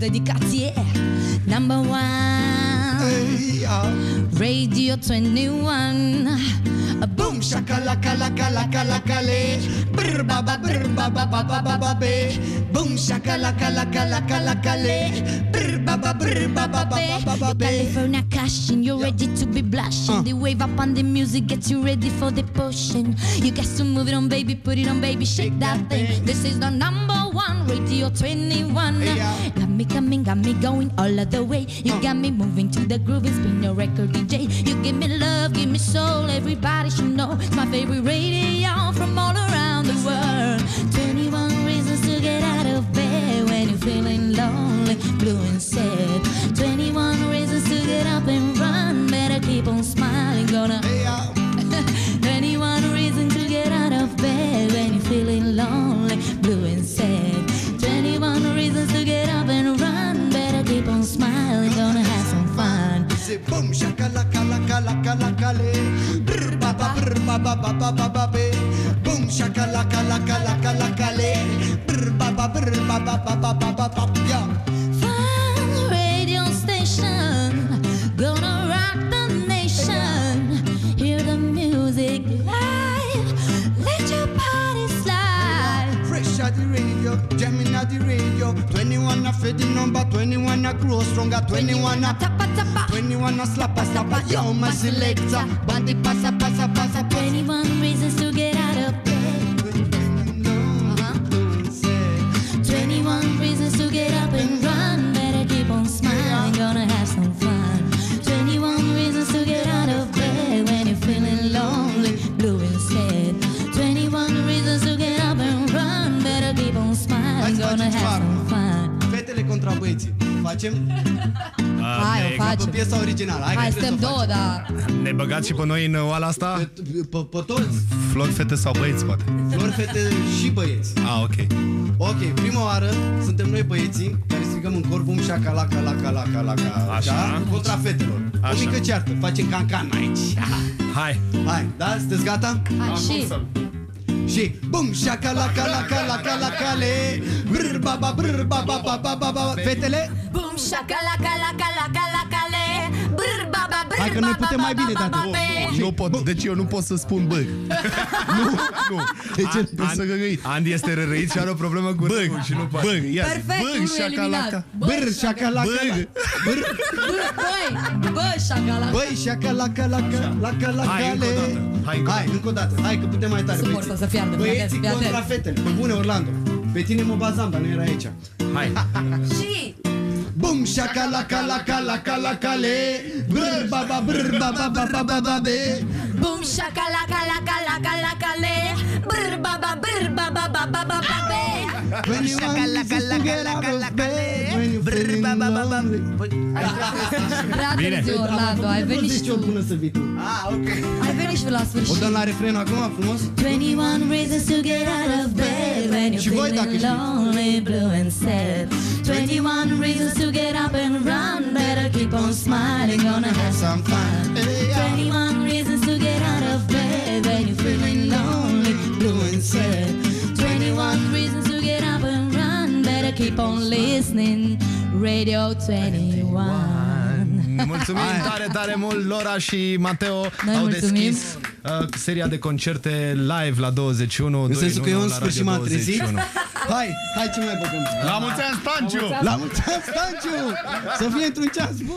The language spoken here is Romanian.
dedicație. Number one, Radio 21. Boom shakalaka laka laka laka le, brr baba brr baba baba baba be. Boom shakalaka laka laka laka le, brr baba brr baba baba baba be. California cash and you're ready to be blushing. The wave up on the music gets you ready for the pushing. You got to move it on, baby, put it on, baby, shake that thing. This is the number one, Radio 21. Got me coming, got me going all of the way. You got me moving to the groove, it's been your record DJ. You give me love, give me soul, everybody should know it's my favorite radio from all around the world. 21 reasons to get out of bed when you're feeling lonely, blue and sad. 21 reasons to get up and run, better keep on smiling, gonna 21 reasons to get out of bed when you're feeling lonely, blue and sad. 21 reasons to get up and run, better keep on smiling, gonna have some fun. Boom shakalaka laka laka laka le, brr baba brr baba baba baba be. Boom shakalaka laka laka laka le, brr baba brr baba baba baba baba. Fun radio station, gonna rock the nation. Hear the music live, let your body slide. Fresh at the radio, jamming at the radio. 21 a fed number, 21 a grow stronger, 21 a Tappa tappa, 21 a slappa slappa. Yo my selector, bandi passa passa passa. 21 reasons to get out of bed. 21 reasons to get up and run, better keep on smiling, gonna have some fun. 21 reasons to get out of bed when you're feeling lonely, blue and sad. 21 reasons to get up and run, better keep on smiling, gonna have some fun. Fetele contra băieții. Facem? Hai, o facem. Piesa originală. Hai, suntem două, dar... Ne băgați și pe noi în oala asta? Pe toți. Flori, fete sau băieți, poate? Flori, fete și băieți. Ok. Ok, prima oară suntem noi băieții care strigăm în cor bum shakalaka laka laka laka. Așa. Contra fetelor. Așa. O mică ceartă. Facem cancan aici. Hai. Hai, da? Sunteți gata? Hai, și... Și bum shakalaka laka laka laka le, brr baba brr baba baba baba. Fetele? Bum shakalaka laka laka laka le, brr baba brr. Hai că noi putem mai bine, tată. Nu pot, deci eu nu pot să spun băg. Nu. De ce? Să găgăit. Andy este rărit și are o problemă cu băg și nu poate. Băg, ia. Perfect, unul eliminat. Brr shakalaka. Brr. Băi, shakalaka. Băi, shakalaka laka laka laka le. Hai, încă o dată. Hai că putem mai tare. Suportă să fiardă. Băieții contra fetele. Pe bune, Orlando. Pe tine mă bazam, dar nu era aici. Hai. Și... Bum shakalaka laka laka laka le, brr baba brr baba baba baba be. Bum shakalaka laka laka laka le, brr baba brr baba baba baba be. Shakalaka laka laka laka le, brr baba baba. Prea târziu, Orlando, ai venit și tu. Până să vii tu. Ok. Ai venit și la sfârșit. O dăm la refren acum, frumos? 21 reasons to get out of bed when you're feeling lonely, blue and sad. 21 reasons to get up and run, better keep on smiling, gonna have some fun. 21 reasons to get out of bed when you're feeling lonely, blue and sad. 21 reasons to get up and run, better keep on listening, Radio 21. Mulțumim tare, tare mult. Laura și Mateo Noi au mulțumim. deschis seria de concerte live la 21. În sensul că eu în sfârșit m-am trezit. 21. Hai ce mai băgăm? La mulți ani, Stanciu! La mulți ani, Stanciu! Să fie într-un ceas bun!